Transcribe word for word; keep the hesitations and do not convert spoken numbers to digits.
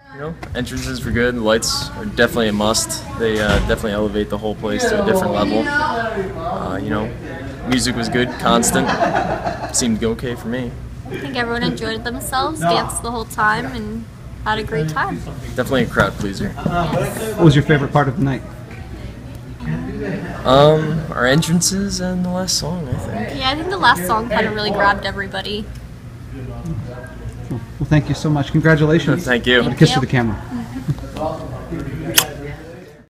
You know, entrances were good. The lights are definitely a must. They uh, definitely elevate the whole place to a different level. Uh, you know, music was good, constant. Seemed okay for me. I think everyone enjoyed themselves, danced the whole time, and had a great time. Definitely a crowd pleaser. Yes. What was your favorite part of the night? Um, our entrances and the last song, I think. Yeah, I think the last song kind of really grabbed everybody. Well, thank you so much. Congratulations. Thank you. A kiss to you. the camera.